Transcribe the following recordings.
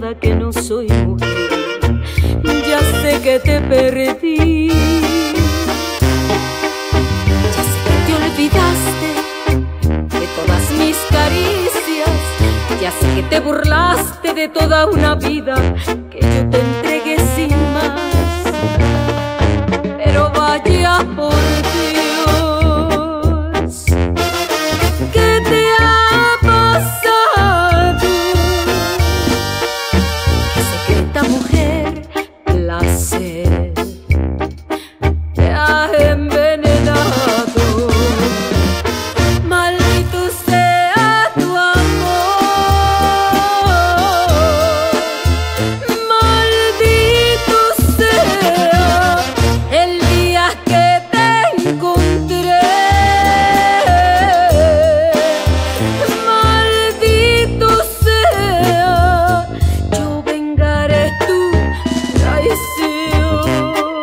nada, que no soy mujer. Ya sé que te perdí. Ya sé que te olvidaste de todas mis caricias. Ya sé que te burlaste de toda una vida que yo te entregué sin más. Pero vaya por Dios, ¿qué te ha pasado? ¿Qué secreta mujer placer te ha envenenado? Maldito sea tu amor, maldito sea el día que te encontré. Maldito sea, yo vengaré tu traición,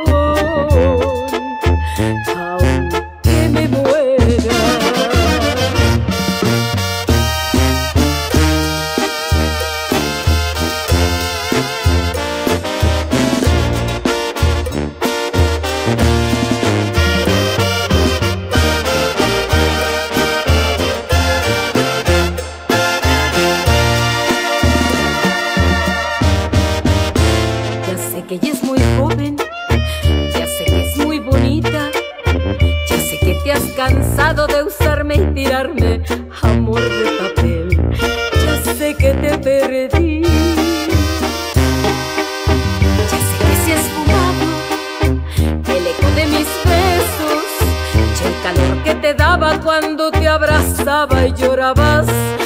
aunque me muera. Ya sé que ella es muy joven, ya sé que es muy bonita, ya sé que te has cansado de usarme y tirarme amor de papel. Ya sé que te perdí. Ya sé que se ha esfumado el eco de mis besos y el calor que te daba cuando te abrazaba y llorabas